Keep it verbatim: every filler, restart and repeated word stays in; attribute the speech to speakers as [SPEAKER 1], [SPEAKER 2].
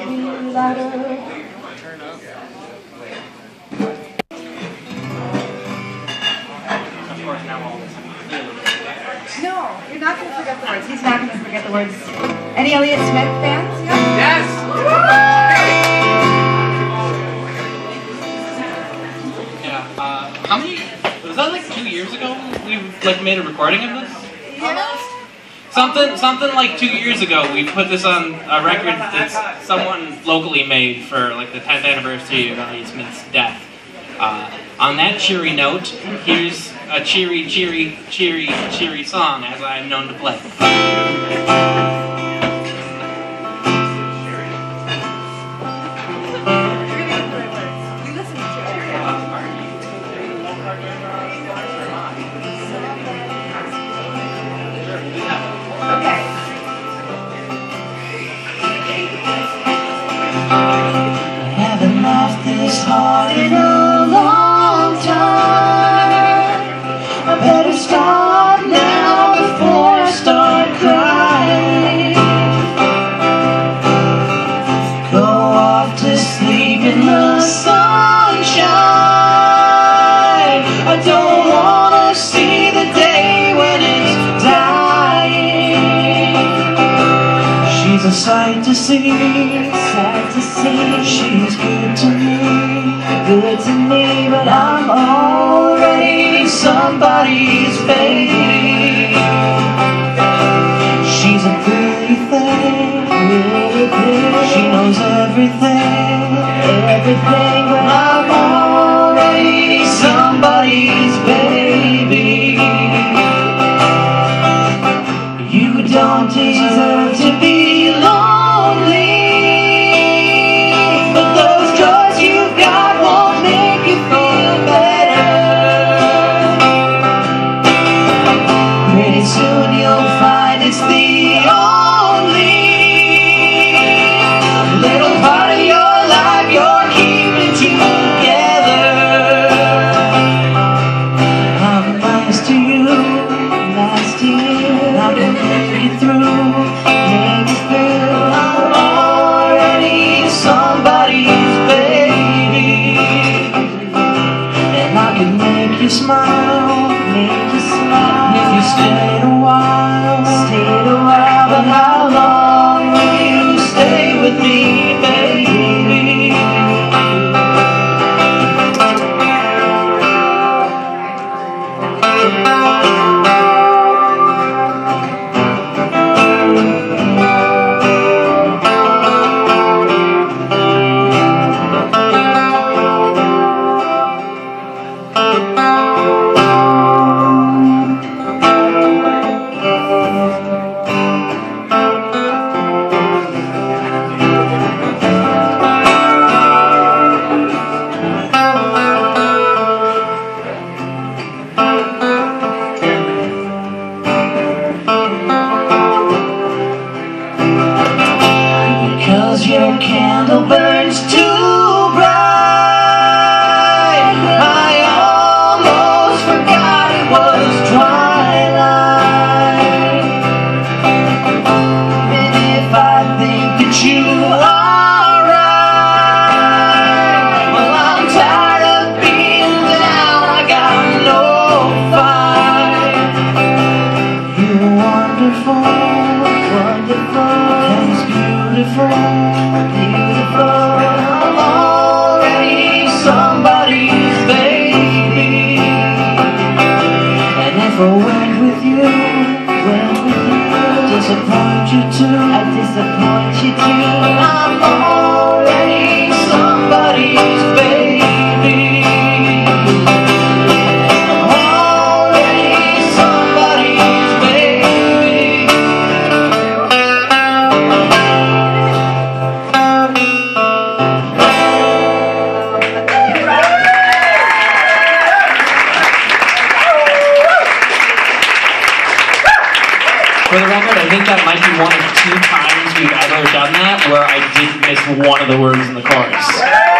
[SPEAKER 1] be louder. No, you're not going to forget the words. He's not going to forget the words. Any Elliott Smith fans? Yeah?
[SPEAKER 2] Yes!
[SPEAKER 3] Yeah, uh, how many, was that like two years ago we like made a recording of this?
[SPEAKER 1] Yeah.
[SPEAKER 3] Something, something like two years ago we put this on a record that someone locally made for like the tenth anniversary of Elliott Smith's death. Uh, on that cheery note, here's a cheery, cheery, cheery, cheery song as I am known to play.
[SPEAKER 4] Haven't laughed this hard in a long time. I better stop now before I start crying. Go off to sleep in the sunshine. I don't want to see the day when it's dying. She's a sight to see. To see she's good to me, good to me, but I'm already somebody's baby. She's a pretty thing, pretty thing. She knows everything, everything, but I'm already somebody's baby. You don't deserve to be lonely. It's the only little part of your life you're keeping together. I'm nice to you, nice to you. I can make it through, make it through. I'm already somebody's baby, and I can make you smile, make you smile. If you stay a while, stay a while, but how long will you stay with me, baby? Your candle burns too bright. I almost forgot it was twilight. And if I think that you are right, well, I'm tired of being down. I got no fight. You're wonderful, wonderful, and it's beautiful. I'm already somebody's baby, and if I went with you, went with you, disappoint you too, I disappoint you too. I'm already somebody's baby. I'm already somebody's baby.
[SPEAKER 3] For the record, I think that might be one of two times we've ever done that where I didn't miss one of the words in the chorus.